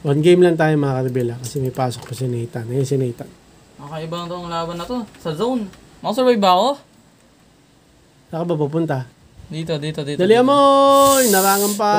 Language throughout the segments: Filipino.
One game lang tayo mga ka-reveal kasi may pasok pa si Nathan. Ayun si Nathan. Nakaiba na itong laban na to. Sa zone. Makasurvive ba ako? Saan ka ba pupunta? Dito. Dali mo! Narangan pa!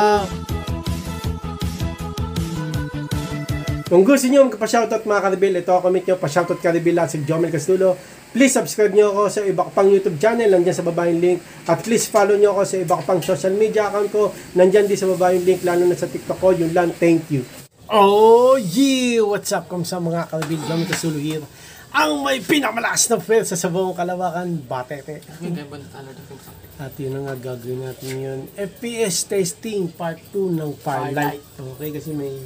Kung gusto nyo magpa-shoutout mga ka-reveal, ito comment nyo, pa-shoutout ka-reveal at si Jomel Castulo. Please subscribe nyo ako sa iba ko pang YouTube channel, nandyan sa baba yung link. At please follow nyo ako sa iba ko pang social media account ko, nandyan din sa baba yung link, lalo na sa TikTok ko. Yun lang, thank you. Oh yeah! What's up kung sa mga ka-reveal, Jomel Castulo here. Ang may pinakamalakas na pwersa sa buong Kalawakan, Batete. At yun ang gagawin natin yun. FPS testing part 2 ng Firelight. Okay, kasi may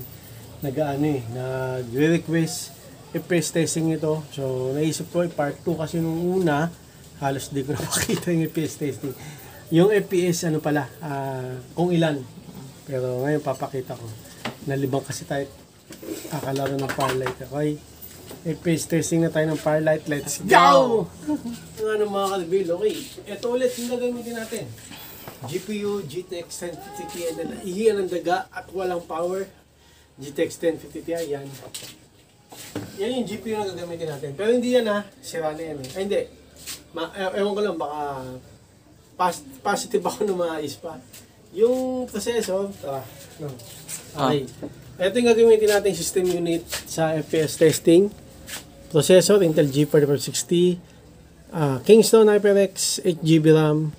nag-request FPS testing ito. So, naisip ko part 2 kasi nung una, halos di ko na makita yung FPS testing. Yung FPS, kung ilan. Pero ngayon papakita ko. Nalibang kasi tayo kakalaro ng Firelight. Okay? FPS testing na tayo ng Firelight. Let's go! Mga ka-reveal, okay. Ito ulit yung gagamitin natin. GPU, GTX 1050 Ti, ihiyan ng daga at walang power. GTX 1050 Ti, yan. Yan yung GPU na gagamitin natin. Pero hindi yan sira na yan. Ay hindi. Ewan ko lang, baka positive ako na maayos pa. Yung processor, okay. Ito yung gagamitin natin system unit sa FPS testing. Processor, Intel G4560, Kingston HyperX 8GB RAM.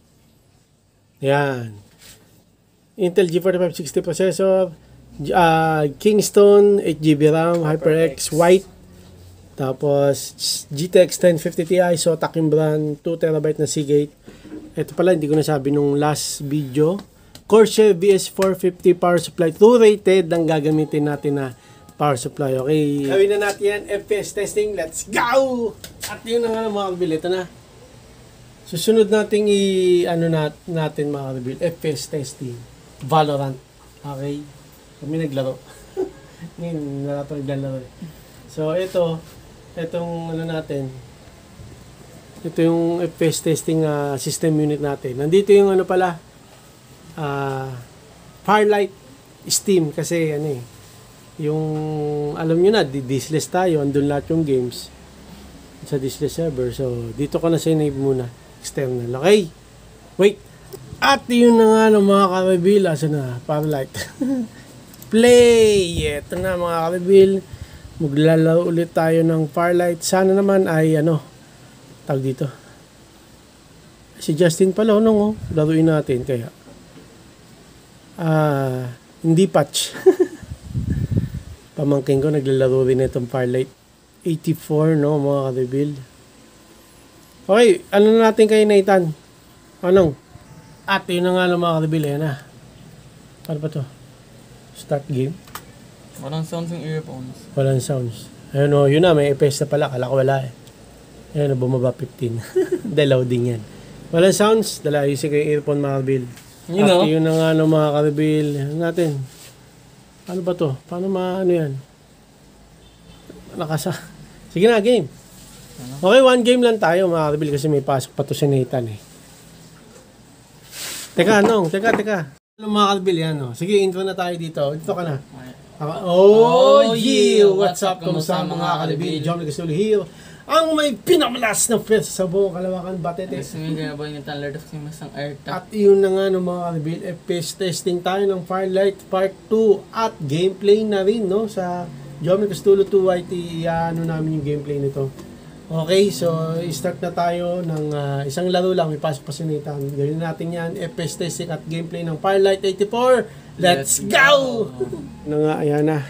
Yan. Intel G4560 processor, Kingston 8GB RAM, HyperX White. Tapos GTX 1050 Ti, Zotac yung brand, 2TB na Seagate. Ito pala, hindi ko nasabi nung last video. Corsair VS450 power supply, 2 rated ang gagamitin natin na power supply. Okay, gawin na natin yan. FPS testing, let's go! At yun na nga mga ka-reveal, ito na. Susunod natin natin mga ka-reveal, FPS testing, Valorant. Okay, kami naglaro. Ngayon, naglalaro. So itong natin, ito yung FPS testing system unit natin. Nandito yung Firelight Steam kasi yung alam nyo na, diskless tayo, andun lahat yung games sa diskless server. So dito ko na save muna, external. Okay, wait. At yun na nga mga ka-reveal, asa na Firelight. Play! Ito na mga ka-reveal, maglalaro ulit tayo ng Firelight. Sana naman ay tawag dito, si Justin pala laruin natin kaya hindi patch. Pamangkin ko naglalaro rin itong Firelight 84 mga ka-reveal. Okay, na natin kay Nathan? At yun na nga mga ka-reveal, paano ba to? Start game. Walang sounds yung earphones. Walang sounds. Ayun yun na, may FPS na pala, kala ko wala ayun bumaba 15. Loading yan. Walang sounds, ayusin ko yung earphone mga ka-reveal. Yun na nga mga ka-reveal natin. Ano ba to? Paano yan? Sige na, game. Okay, one game lang tayo mga ka-reveal kasi may pasok pa to si Nathan Teka. Mga ka-reveal yan Sige, intro na tayo dito. Dito ka na. Oh yeah! What's up? Kamusta mga ka-reveal? Jomel Castulo here. Ang may pinamalas na pwersa sa buong Kalawakan, Batete. At yun na nga mga ka-reveal, FPS testing tayo ng Firelight Part 2 at gameplay na rin sa Jomel Castulo 2 YT. Namin yung gameplay nito. Okay, so start na tayo ng isang laro lang. May pasok pa si Nathan. Gawin natin yan, FPS testing at gameplay ng Firelight 84. Let's go! Ayan na.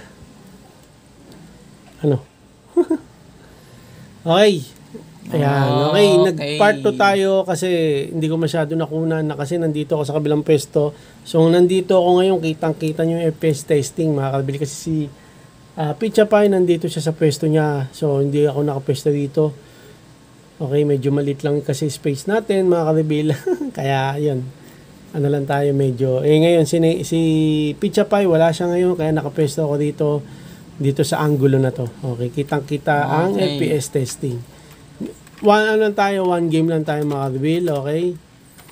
Okay. Ayan, okay. Nag-part 2 tayo kasi hindi ko masyado nakunan kasi nandito ako sa kabilang pwesto. So, nandito ako ngayon, kitang-kita nyo yung FPS testing. Makakabili kasi si Picha Pie, nandito siya sa pwesto niya. So, hindi ako nakapwesto dito. Okay, medyo maliit lang kasi space natin, mga ka-reveal. Kaya, yun. Lang tayo medyo. Ngayon, si Picha Pie, wala siya ngayon. Kaya nakapwesto ako dito sa angulo na to. Okay, kitang-kita ang FPS testing. One game lang tayo mga ka-reveal, okay?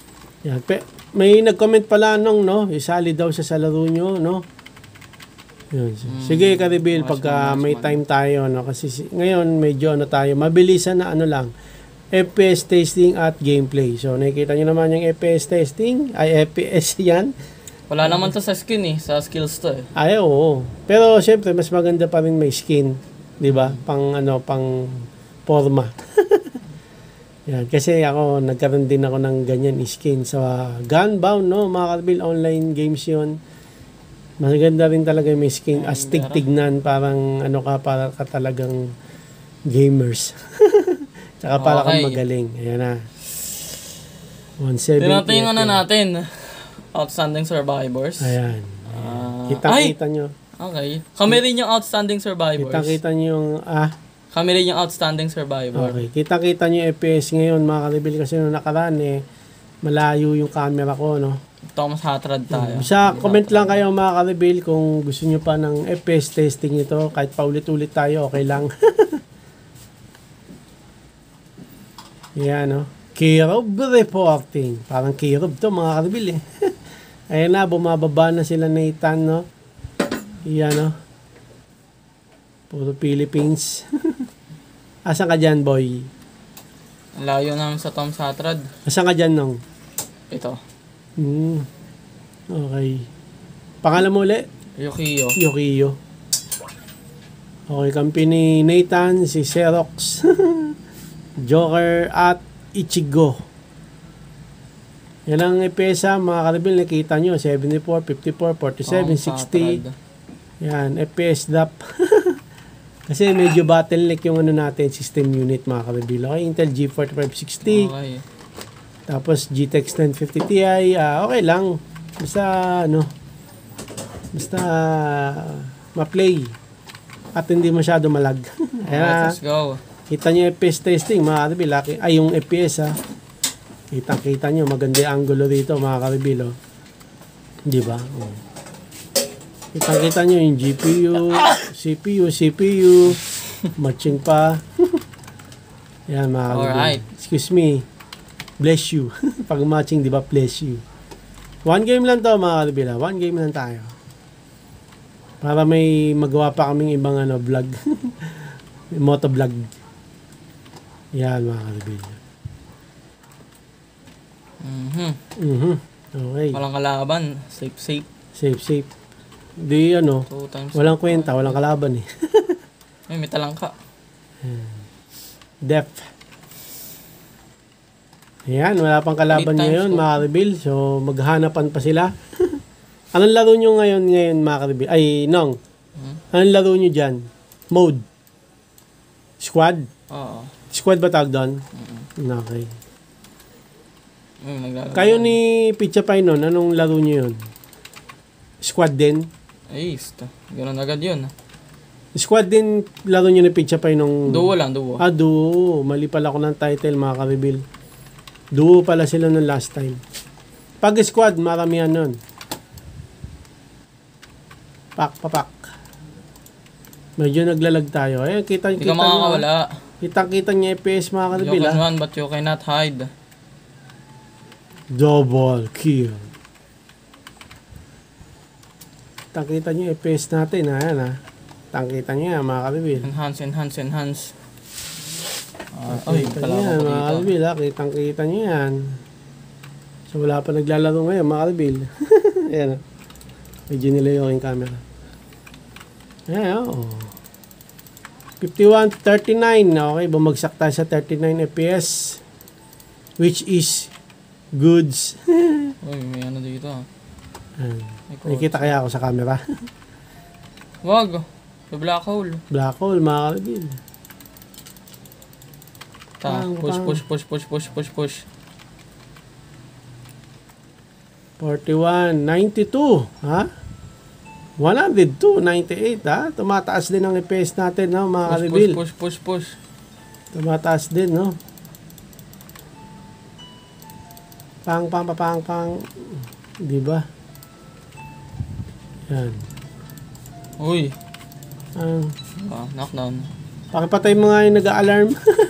Yan. May nag-comment pala isali daw siya sa laro nyo, Yun. Sige, ka-reveal pagka may time tayo, no? Kasi ngayon medyo ano tayo, mabilisan na ano lang, FPS testing at gameplay. So nakikita nyo naman yung FPS testing, ay FPS yan. Wala naman to sa skin eh, sa skills to eh. Ay, oo. Pero syempre mas maganda pa rin may skin, 'di ba? Pang ano, pang forma. Yan, kasi ako nagkaroon din ako ng ganyan skin sa Gunbound, no? Mga ka-reveal, online games 'yon. Maganda rin talaga may skin. Astig tignan, parang ano ka, para ka talagang gamers. Tsaka para kang magaling. Ayan na. 170. Tinatingnan na natin. Outstanding Survivors. Ayan. Kita-kita nyo. Okay. Kami rin yung Outstanding Survivors. Kita-kita nyo yung, Kami rin yung Outstanding Survivor. Okay. Kita-kita nyo yung FPS ngayon, mga ka-reveal, kasi nung nakaraan malayo yung camera ko, no? Thomas Hatrad tayo. Sa comment lang kayo, mga ka-reveal, kung gusto nyo pa ng FPS testing ito, kahit paulit-ulit tayo, okay lang. Yan, no? Kirob reporting. Parang Kirob to, mga ka-reveal, eh. Ayan na, bumababa na sila Nathan, no? Yan, no? Puro Philippines. Asan ka dyan, boy? Ang layo namin sa Thomas Hatrad. Asan ka dyan, nong? Ito. Okay. Pangalan mo ulit? Yukio. Yukio. Okay, kampi ni Nathan, si Xerox, Joker, at Ichigo. Yan ang FPS, mga ka-reveal, nakita nyo. 74, 54, 47, 60. Yan, FPS drop. Kasi medyo bottleneck yung ano natin, system unit, mga ka-reveal. Okay, Intel G4560. Okay. Tapos GTX 1050 Ti, okay lang. Basta ma-play at hindi masyado malag. Ayan, let's go. Kita nyo FPS testing, mga ka-reveal. Ay, yung FPS, kita nyo, maganda yung angulo dito, mga ka-reveal. Di ba? Kita nyo yung GPU, CPU, matching pa. Yan, mga ka-reveal. Alright. Excuse me. Bless you. Pag matching, di ba, bless you. One game lang to, mga ka-reveal. One game lang tayo. Para may magawa pa kaming ibang vlog. Motovlog. Yan, mga ka-reveal. Okay. Walang kalaban. Safe. Safe. Di walang kwenta, walang kalaban eh. May talangka. Def. Ayan, wala pang kalaban ngayon, mga ka-reveal. So, maghanapan pa sila. Anong laro nyo ngayon, mga ka-reveal? Ay, Nong. Anong laro nyo dyan? Mode? Squad? Oo. Squad ba tawag doon? Okay. Naglalaro. Kayo ni Pizza Pie nun, anong laro nyo yun? Squad din? Ay, ganun agad yun. Squad din laro nyo ni Pizza Pie nung... Duo lang, duo. Duo. Mali pala ko ng title, mga ka-reveal. Duo pala sila nung last time. Pag squad, maramihan nun. Pak. Medyo naglalag tayo. Kita Hindi ka makakawala. Kita niya FPS, mga ka-reveal. You can run but you cannot hide. Double kill. Kita niyo FPS natin. Ayan, Kita niyo, mga ka-reveal. Enhance. Kita niyo yan, mga ka-reveal. Kita niyo yan. So, wala pa naglalaro ngayon, mga ka-reveal. Ayan, medyo nilayo yung camera. Ayan, 51-39. Okay, bumagsak tayo sa 39 FPS. Which is goods. Uy, may ano dito. Nakikita kaya ako sa camera? Wag. The black hole. Black hole, mga ka-reveal. Push. 41, 92, ha? 102, 98, ha? Tumataas din ang FPS natin, no, mga ka-reveal. Push. Tumataas din, no? Pang. Di ba? Yan. Uy. Knockdown. Pakipatay mo nga yung nag-a-alarm.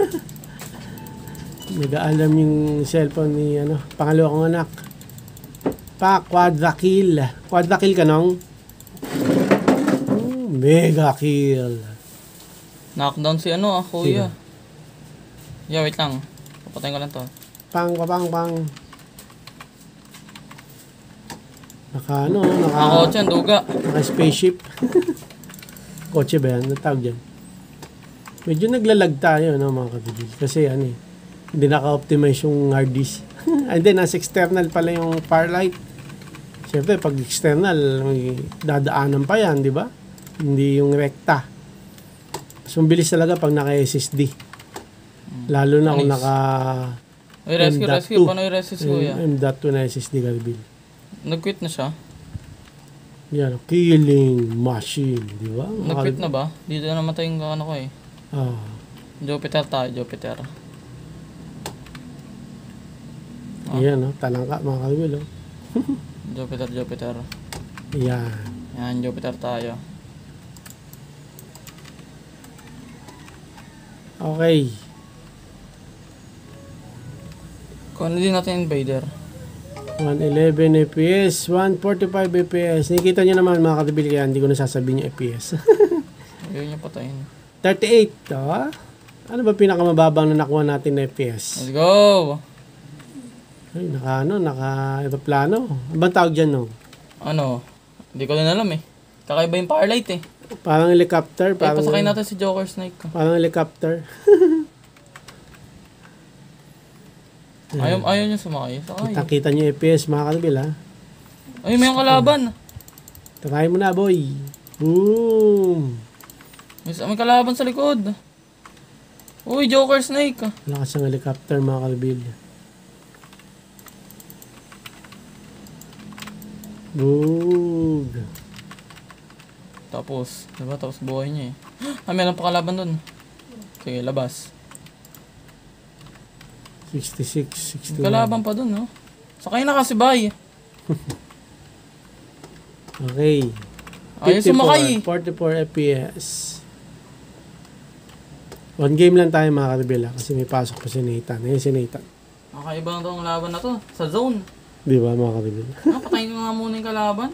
Nag-a-alarm yung cellphone ni, pangalawa kong anak. Quadra kill ka, Nong? Mega kill. Knockdown si ano kuya. Yeah, wait lang. Papatayin ko lang to. Pang. Naka Ako dyan, duga. naka spaceship. Kotse ba yan? Ano tawag dyan? Medyo naglalag tayo, no, mga kabibig. Kasi hindi naka-optimize yung hard disk. And then, nasa external pala yung power light. Siyempre, pag external, may dadaanan pa yan, di ba? Hindi yung rekta. So, bilis talaga pag naka-SSD. Lalo na kung naka Uy, rescue. Paano yung rescue kuya? M.2 na SSD kalbil. Nag-quit na siya? Yan, killing machine, di ba? Nag-quit na ba? Dito na namatay yung ano ko eh. Jupiter tayo, Jupiter. Yan, talangka mga kalbil. Jupiter. Yan. Yan, Jupiter tayo. Okay. Kung din natin invader. 111 FPS, 145 FPS. Nakikita nyo naman mga katabil, kaya hindi ko nasasabihin yung FPS. Ayaw niya patayin. 38, ano ba pinakamababang na nakuha natin na FPS? Let's go! Ay, naka-aeroplano. Ano bang tawag dyan, no? Ano? Hindi ko din alam eh. Kakaiba yung power light eh. Parang helicopter. Parang, pasakay natin si Joker Snake. Parang helicopter. Ayaw niya sumakay. Sakay. Kita nyo FPS mga katabil, ha? Ay, may yung kalaban. Try mo na, boy. Boom! May kalaban sa likod. Uy, Joker Snake. Lakas ang helicopter mga katabil. Boom! Tapos, diba? Tapos buhay niya eh. Meron pa kalaban dun. Sige, labas. 66, 61. Kalaban pa dun, no? Sakay na kasi, bay. Okay. Ayaw sumakay. 44 FPS. One game lang tayo mga karibela kasi may pasok pa si Nathan. Ayun si Nathan. Kakaiba na tong laban na to. Sa zone. Di ba mga karibela? Patayin ko nga muna yung kalaban.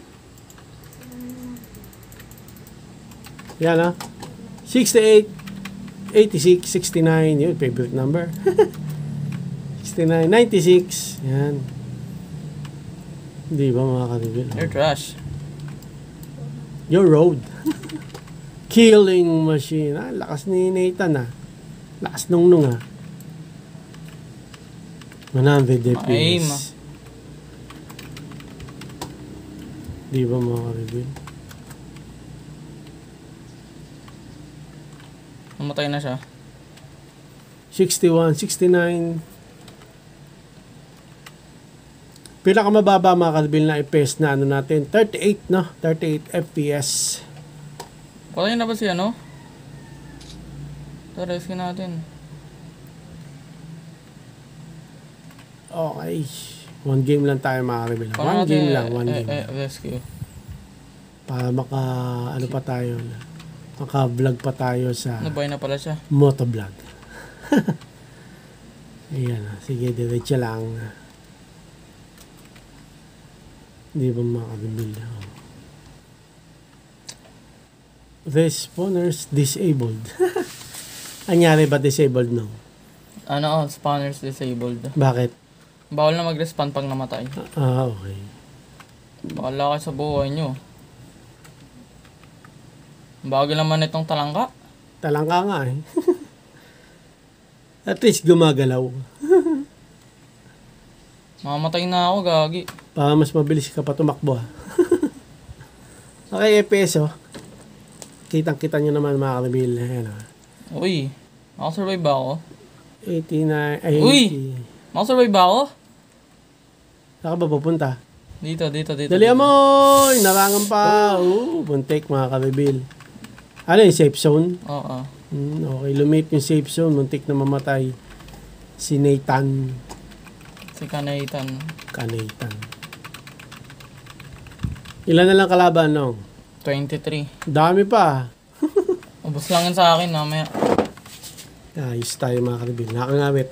Yan ha. 68, 86, 69. Yun, favorite number. 69, 96. Yan. Di ba mga karibela? You're trash. Your road. Killing machine. Lakas ni Nathan Lakas nung ha. 100 Aim. FPS. Di ba mga karibel? Namatay na siya. 61, 69. Pinakamababa mga karibel na FPS na ano natin. 38 no? 38 FPS. Patayin na ba siya, no? Ito, rescue natin. Okay. One game lang tayo mga karibel. One game lang. Rescue. Para ano pa tayo. Maka-vlog pa tayo sa Nabay na pala siya. motovlog. Ayan. Sige, diretso lang. Di ba mga karibel? Respawners disabled. Anyari ba disabled no? Ano, spawners disabled. Bakit? Bawal na mag-respawn pag namatay. Okay. Bahala kayo sa buhay nyo. Bagay naman itong talangka. Talangka nga eh. At least gumagalaw. Mamamatay na ako, gagi. Para mas mabilis ka pa tumakbo. Okay, FPS Kitang-kita nyo naman mga kanabil. Ayan Uy, makasurvive ba ako? 89, ay Uy! 80. Makasurvive ba ako? Saan ka ba pupunta? Dito. Dali mo! Narangan pa! Buntik mga kanabil. Ano yung safe zone? Oo. Okay, lumit yung safe zone. Muntik na mamatay. Si Nathan. Si Kanaitan. Ilan na lang kalaban, no? 23. Dami pa. Ubus lang yun sa akin, mamaya. Ayos tayo mga kanabil. Nakangawit.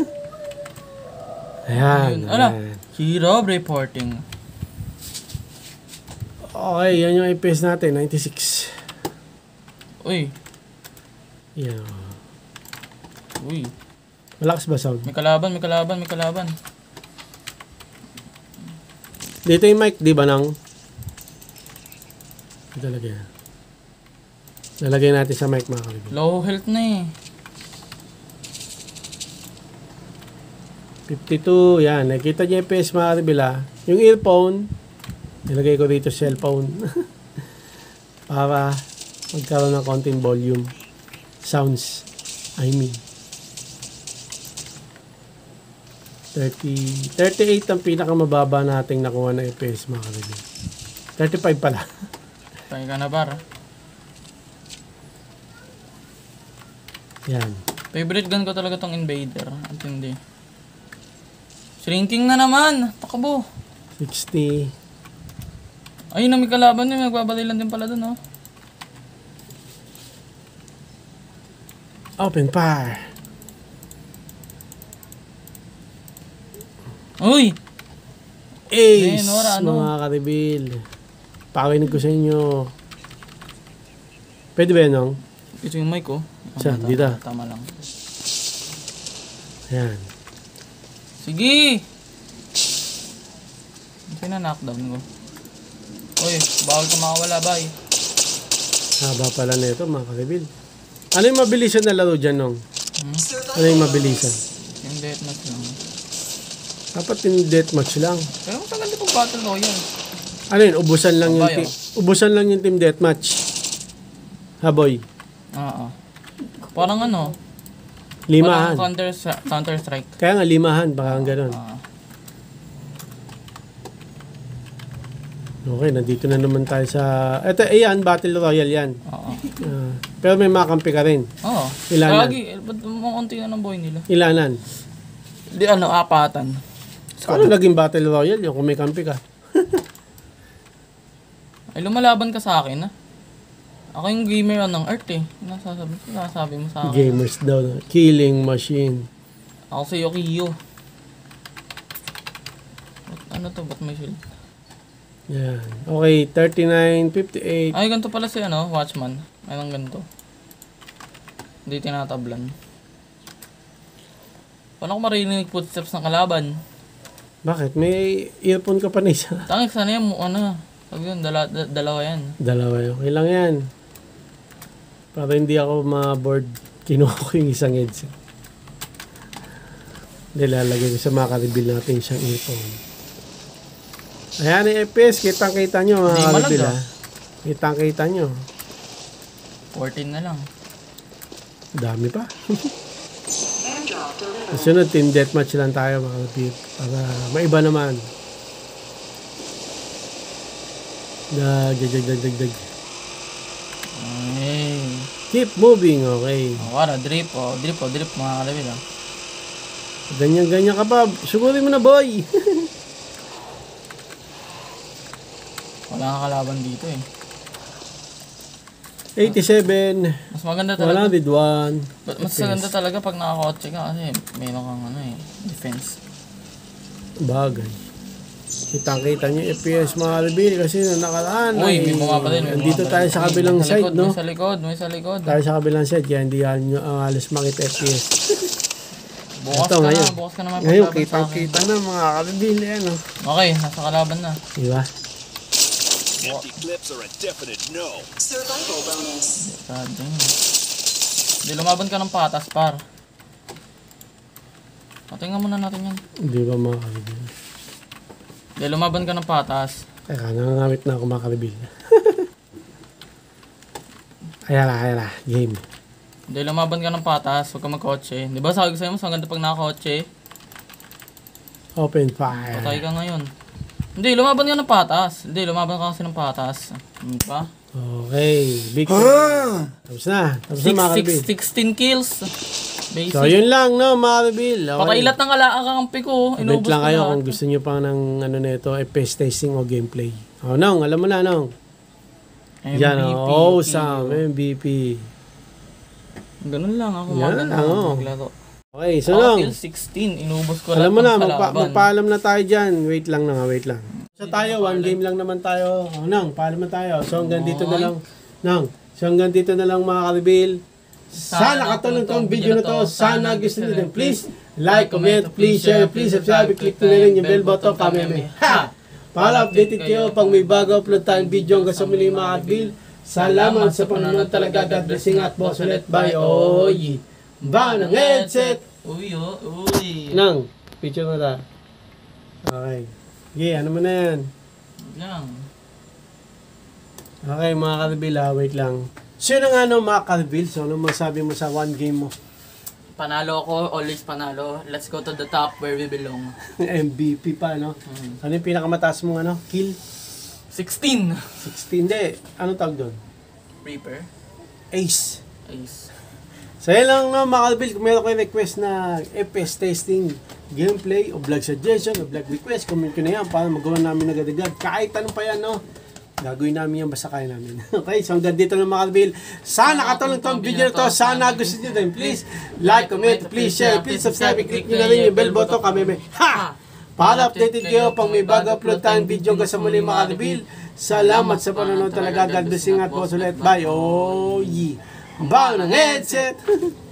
Ayan. Ano? Hero reporting. Okay, yan yung FPS natin. 96. Uy. Yan. Uy. Malakas ba sound? May kalaban, may kalaban, may kalaban. Dito yung mic, di ba nang? Ito lagyan. Lalagay natin sa mic mga kalibin. Low health na eh. 52, yan. Nakita niyo yung FPS mga kalibin Yung earphone, nilagay ko dito cellphone. Para magkaroon ng konting volume. Sounds. I mean. 38 ang pinakamababa nating nakuha na FPS mga kalibin. 35 pala. Tayo ka na bar. Yan. Favorite gun ko talaga tong Invader. Ang tindi. Shrinking na naman. Takbo. 60. Ayun na may kalaban yun. Magbabalilan din pala dun oh. Open fire. Uy! Ace, Nora, ano? mga karibil. Pakinig ko sa inyo. Pwede ba yan, Nong? Ito yung mic oh. Saan? Tama, Dito? Tama lang. Ayan. Sige! Ito na knockdown ko. Uy, bawal ka makawala, bye. Haba pala na ito, mga karibil. Ano yung mabilisan na laro dyan, Nong? Ano yung mabilisan? Yung deathmatch lang. Dapat yung deathmatch lang. Pero matagal din pag battle royale. Ano yun? Ubusan lang yung Babayo. ubusan lang yung team deathmatch. Ha, boy? Oo. Parang ano? Limahan. Parang counter strike. Kaya nga, limahan. Baka ang ganun. Okay, nandito na naman tayo sa... Ito, ayan, Battle Royale yan. Oo. Pero may makampi ka rin. Oo. Ilanan. Lagi, ba't makunti na ng boy nila? Ilanan. Di ano, apatan. Ano naging Battle Royale yung kung may kampi ka? Ay, lumalaban ka sa akin, ha? Ako yung gamer ng Earth, eh. Nasasabi mo sa akin. Gamers daw. Killing machine. Ako si Yokiyo. Ano to? Ba't may shield? Yan. Okay, 39, 58. Ay, ganito pala si ano, Watchman. Anong ganito? Hindi tinatablan. Paano ko marinig footsteps ng kalaban? Bakit? May earphone ka pa na isa. Tangik, sana yan, ano, sabi yun, dalawa yan. Dalawa yun. Okay lang yan. Para hindi ako ma-board, kinuha ko yung isang headset. Nilalagay ko sa makareveal natin siyang earphone. Ayan yung FPS, kitang-kita nyo mga Hindi karibil malaga. ha. Kitang-kita nyo. 14 na lang. Dami pa. Sunod, team deathmatch lang tayo mga karibil. Para maiba naman. Dag. Ay. Keep moving, okay. Wala, drip mga kalabil ah. Ganyan-ganyan ka pa. Sugurin mo na, boy. Wala kang kalaban dito eh. 87. Mas maganda talaga. 101. Mas maganda talaga pag nakakotse ka kasi meron kang ano eh, defense. Bagay. Kitang-kita nyo yung FPS mga karibil kasi nung nakaraan. Uy, may bumaba din. Nandito tayo sa kabilang side, no? May sa likod. Tayo sa kabilang side, kaya hindi nyo alas makita FPS. Bukas Ito, ka ngayon. na, bukas ka naman Ngayon, paglaban sa akin. kitang-kita na mga karibil. Yan, no? Okay, nasa kalaban na. Diba? Empty clips are a definite no. Survival bonus. God damn. Hindi, lumaban ka ng patas, par. Patingnan muna natin yan. Di ba mga karibil? Hindi, lumaban ka ng patas. Teka, nangangamit na ako mga karibil. Ayan na. Game. Hindi, lumaban ka ng patas. Huwag ka magkotse. Di ba sabi ko sa'yo mas maganda pag nakakotse? Open fire. Patay ka ngayon. Hindi, lumaban ka ng patas. Hindi, lumaban ka kasi ng patas. Ano ba? Okay. Big Tapos na. Tapos na mga karibil. 16 kills. Basic. So, yun lang, no, mga karibil. Okay. Pakailat ng kampi ko. Wait Inubos lang ko kayo lahat. kung gusto nyo pang ng ano nito, FPS testing o gameplay. Oh, Nong, alam mo na, Nong. Yan, MVP, awesome, MVP. Ganun lang ako Yan maganda lang, oh. maglaro. Okay, so Nong, Kill 16, inubos ko alam mo na, ng kalaban. magpaalam na tayo dyan. Wait lang. So tayo, one game lang naman tayo. Oh, Nong, paalam na tayo. So hanggang dito na lang. Nong, So hanggang dito na lang mga ka-reveal. Sana katulong tong video na to. Sana gusto nyo din. Please like, comment, please share, please subscribe, click na rin yung bell button, pameme. Ha! Para updated kayo pag may bago upload tayong video hanggang sa muli mga ka-reveal. Salamat sa panonood talaga. God blessing at boss ulit. Bye. Oy! Ba ng headset! Uy, uy. Nang, picture mo ta. Okay. Okay, ano mo na yan? Lang. Okay, mga ka-reveal wait lang. So yun ang ano mga ka-reveal. So ano masabi mo sa one game mo? Panalo ako, always panalo. Let's go to the top where we belong. MVP pa, no? Ano yung pinakamataas mong ano? Kill? 16! 16, hindi. Ano tawag doon? Reaper. Ace. Ace. So yun lang no, mga ka-reveal. Kung meron kayo request na FPS testing, gameplay, o vlog suggestion, o vlog request, comment ko na yan para magawa namin agad-agad. Kahit anong pa yan, no? Gagawin namin yan basta kaya namin. Okay, so hanggang dito lang mga ka-reveal. Sana katulong tong video na to. Sana gusto nyo din. Please like, comment, please share, please subscribe, click nyo na rin yung bell button kami. Ha! Para updated kayo pag may bago upload tayong video hanggang sa muli mga ka-reveal. Salamat sa panonood talaga. God bless at boss ulit. Bye. Oh, yeah. Ba ng headset!